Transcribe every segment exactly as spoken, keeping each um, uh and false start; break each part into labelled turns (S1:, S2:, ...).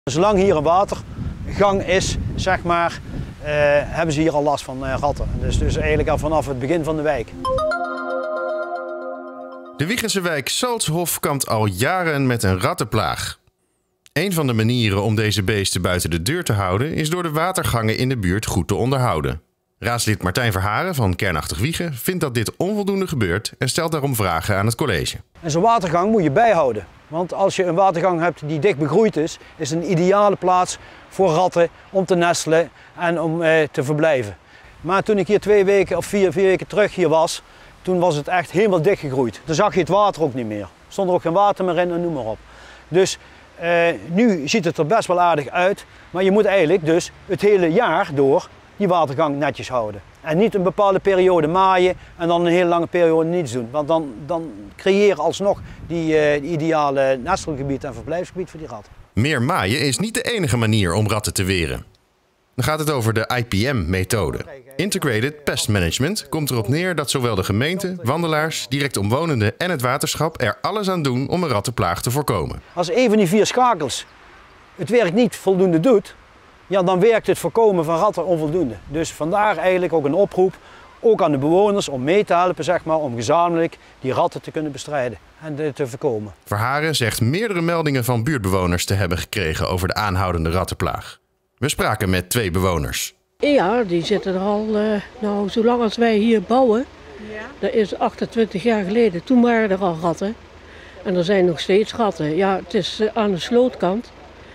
S1: Zolang hier een watergang is, zeg maar, uh, hebben ze hier al last van uh, ratten. Dus, dus eigenlijk al vanaf het begin van de wijk.
S2: De Wijchense wijk Salzhof kampt al jaren met een rattenplaag. Een van de manieren om deze beesten buiten de deur te houden is door de watergangen in de buurt goed te onderhouden. Raadslid Martijn Verharen van Kernachtig Wijchen vindt dat dit onvoldoende gebeurt en stelt daarom vragen aan het college.
S1: En zo'n watergang moet je bijhouden. Want als je een watergang hebt die dicht begroeid is, is het een ideale plaats voor ratten om te nestelen en om eh, te verblijven. Maar toen ik hier twee weken of vier, vier weken terug hier was, toen was het echt helemaal dicht gegroeid. Dan zag je het water ook niet meer. Er stond er ook geen water meer in en noem maar op. Dus eh, nu ziet het er best wel aardig uit, maar je moet eigenlijk dus het hele jaar door die watergang netjes houden. En niet een bepaalde periode maaien en dan een hele lange periode niets doen. Want dan, dan creëer je alsnog die, uh, die ideale nestelgebied en verblijfsgebied voor die ratten.
S2: Meer maaien is niet de enige manier om ratten te weren. Dan gaat het over de I P M-methode. Integrated Pest Management komt erop neer dat zowel de gemeente, wandelaars, direct omwonenden en het waterschap er alles aan doen om een rattenplaag te voorkomen.
S1: Als een van die vier schakels het werk niet voldoende doet, ja, dan werkt het voorkomen van ratten onvoldoende. Dus vandaar eigenlijk ook een oproep, ook aan de bewoners, om mee te helpen, zeg maar, om gezamenlijk die ratten te kunnen bestrijden en te voorkomen.
S2: Verharen zegt meerdere meldingen van buurtbewoners te hebben gekregen over de aanhoudende rattenplaag. We spraken met twee bewoners.
S3: Ja, die zitten er al, uh, nou, zolang als wij hier bouwen, ja. Dat is achtentwintig jaar geleden, toen waren er al ratten. En er zijn nog steeds ratten. Ja, het is uh, aan de slootkant,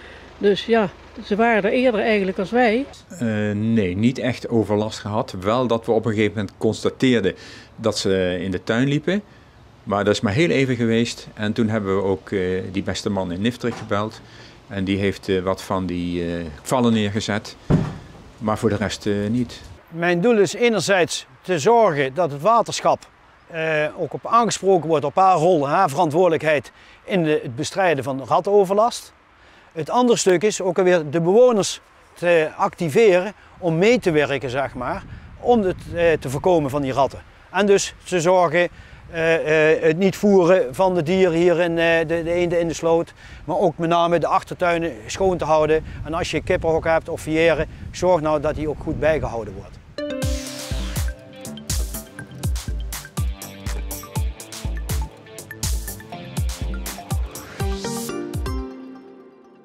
S3: dus ja. Ze waren er eerder eigenlijk als wij.
S4: Uh, nee, niet echt overlast gehad. Wel dat we op een gegeven moment constateerden dat ze in de tuin liepen. Maar dat is maar heel even geweest. En toen hebben we ook uh, die beste man in Niftrik gebeld. En die heeft uh, wat van die uh, vallen neergezet. Maar voor de rest uh, niet.
S1: Mijn doel is enerzijds te zorgen dat het waterschap uh, ook op aangesproken wordt op haar rol, haar verantwoordelijkheid in de, het bestrijden van rattenoverlast. Het andere stuk is ook alweer de bewoners te activeren om mee te werken, zeg maar, om het eh, te voorkomen van die ratten. En dus te zorgen, eh, eh, het niet voeren van de dieren hier in eh, de, de eenden in de sloot, maar ook met name de achtertuinen schoon te houden. En als je kippenhok hebt of vieren, zorg nou dat die ook goed bijgehouden wordt.